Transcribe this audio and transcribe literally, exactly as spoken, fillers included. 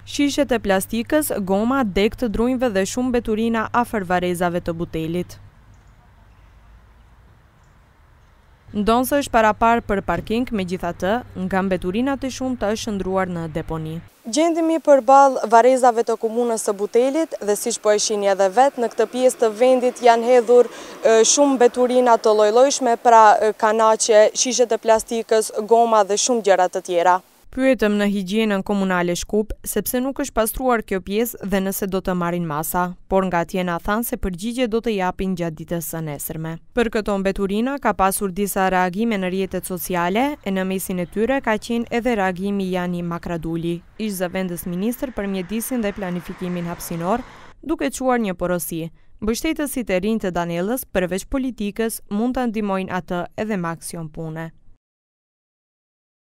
Shishet e plastikës, goma, dek të drunjve dhe shumë mbeturina afër varezave të butelit. Ndonë është parapar për parking, megjithatë, nga mbeturinat e shumta është shndruar në deponi. Gjendemi përballë varezave të komunës së Butelit dhe siç po e shihni edhe vetë, në këtë pjesë të vendit janë hedhur shumë mbeturina të lloj-llojshme, pra kanaqe, shishe të plastikës, goma dhe shumë gjëra të tjera. Pyetëm në higjienën komunale Shkup, sepse nuk është pastruar kjo pjesë dhe nëse do të marrin masa, por nga atje na thanë se përgjigje do të japin gjatë ditës së nesërme. Për këto mbeturina ka pasur disa reagime në rrjetet sociale, e në mesin e tyre ka qenë edhe reagimi Jani Makraduli, ish zëvendës ministër për mjedisin dhe planifikimin hapësinor, duke quar një porosi. Mbështetësit e rinj të Danellës, përveç politikës, mund të ndihmojnë atë edhe me aksion pune.